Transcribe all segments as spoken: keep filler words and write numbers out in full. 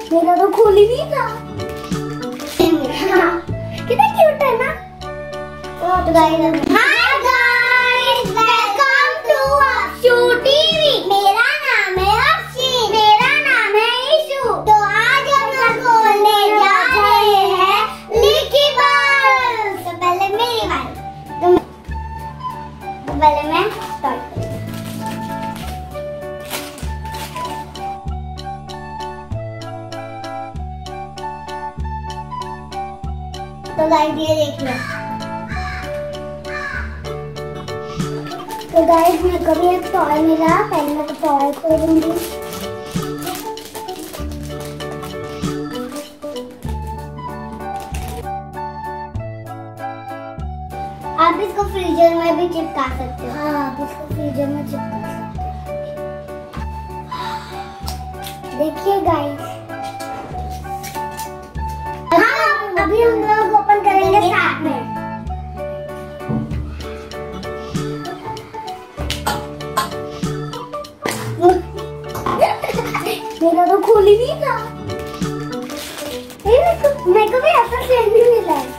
मेरा तो खोली नहीं था। हाँ, कितना क्यूट है ना। तो guys, hi guys, welcome to Afshu TV. मेरा नाम है अफशी, मेरा नाम है इशू। तो आज हम लोग खोलने जा रहे हैं लिकाबल्स। तो पहले मेरी बारी, तो पहले मैं स्टार्ट करूँ। तो गाइस ये देखिए। तो गाइस मेरे को भी एक टॉय मिला, पहले मैं तो टॉय खोलूंगी। आप इसको फ्रीजर में भी चिपका सकते हो। हाँ, आप इसको फ्रीजर में चिपका सकते हो। देखिए गाइस, अभी हम लोग ओपन करेंगे साथ में। मेरा तो खोली नहीं था। मेरे को मेरे को भी ऐसा सेम ही मिला है।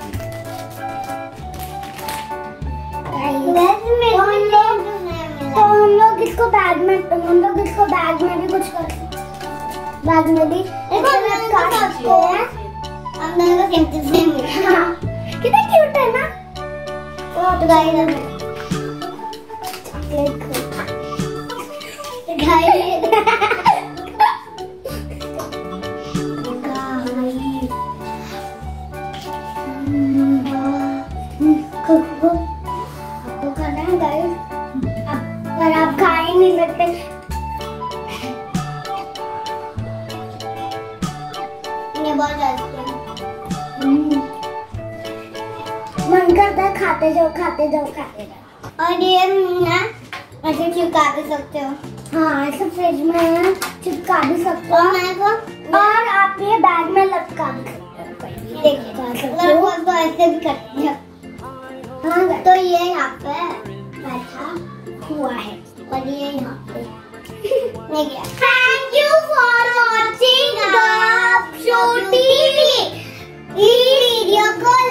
तो हम लोग इसको बैग में हम लोग इसको बैग में भी कुछ कर सकते हैं। बैग में भी काट सकते हैं। हम दोनों को सेम सेम मिला। हाँ, कितना क्यूट है ना। तो गाइस चॉकलेट गाइस आपको खाना है गाइस, पर आप खा ही नहीं सकते। ये बहुत टेस्टी है। मन करता है खाते जाओ खाते जाओ खाते जाओ। और ये ना ऐसे चिपका भी सकते हो। हाँ, ऐसे फ्रिज में चिपका भी सकते हो। और, और आप ये बैग में लटका भी सकते हो। देखिए तो ऐसे भी करते हो। हाँ, तो ये यहाँ पे बैठा हुआ है और ये यहाँ पे। Thank you for watching Afshu TV. Video को